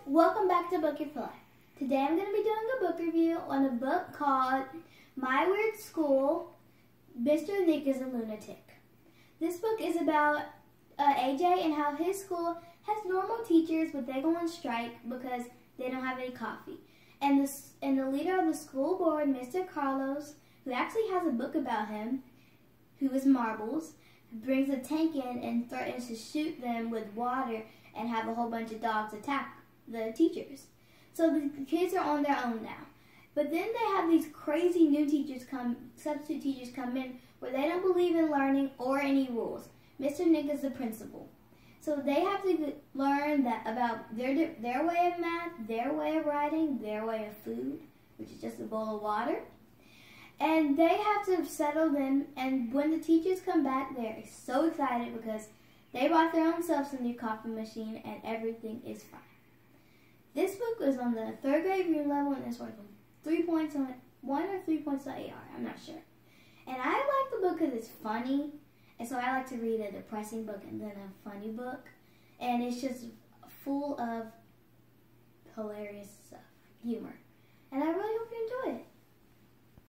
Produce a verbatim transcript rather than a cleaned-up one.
Welcome back to Book Your Life. Today I'm going to be doing a book review on a book called My Weird School, Mister Nick is a Lunatic. This book is about uh, A J and how his school has normal teachers, but they go on strike because they don't have any coffee. And, this, and the leader of the school board, Mister Carlos, who actually has a book about him, who is Marbles, brings a tank in and threatens to shoot them with water and have a whole bunch of dogs attack the teachers. So the kids are on their own now. But then they have these crazy new teachers come, substitute teachers come in where they don't believe in learning or any rules. Mister Nick is the principal. So they have to learn that about their, their way of math, their way of writing, their way of food, which is just a bowl of water. And they have to settle them, and when the teachers come back, they're so excited because they bought their own selves a new coffee machine and everything is fine. This book was on the third grade reading level and it's worth three points on one or three points on A R, I'm not sure. And I like the book because it's funny, and so I like to read a depressing book and then a funny book. And it's just full of hilarious stuff, humor.